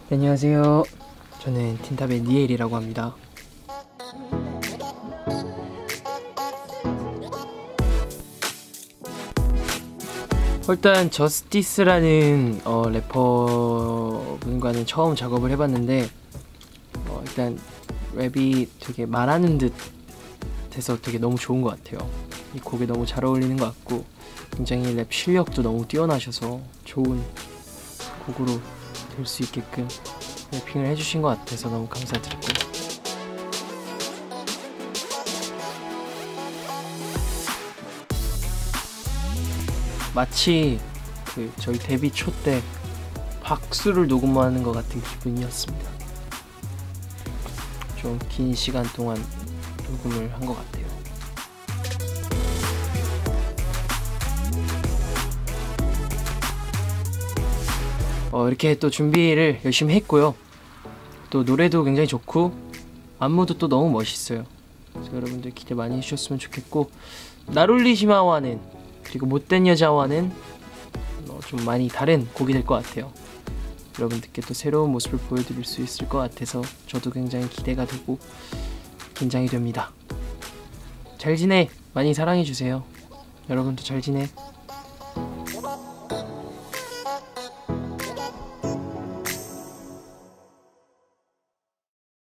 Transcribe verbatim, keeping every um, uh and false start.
네, 안녕하세요. 저는 틴탑의 니엘이라고 합니다. 일단 저스티스라는 어, 래퍼분과는 처음 작업을 해봤는데 어, 일단 랩이 되게 말하는 듯 해서 되게 너무 좋은 것 같아요. 이 곡에 너무 잘 어울리는 것 같고 굉장히 랩 실력도 너무 뛰어나셔서 좋은 곡으로 될 수 있게끔 래핑을 해주신 것 같아서 너무 감사드리고, 마치 그 저희 데뷔 초 때 박수를 녹음하는 것 같은 기분이었습니다. 좀 긴 시간 동안 녹음을 한 것 같아요. 어, 이렇게 또 준비를 열심히 했고요. 또 노래도 굉장히 좋고 안무도 또 너무 멋있어요. 그래서 여러분들 기대 많이 해주셨으면 좋겠고, 나룰리시마와는 그리고 못된 여자와는 어, 좀 많이 다른 곡이 될 것 같아요. 여러분들께 또 새로운 모습을 보여드릴 수 있을 것 같아서 저도 굉장히 기대가 되고 긴장이 됩니다. 잘 지내! 많이 사랑해주세요. 여러분도 잘 지내!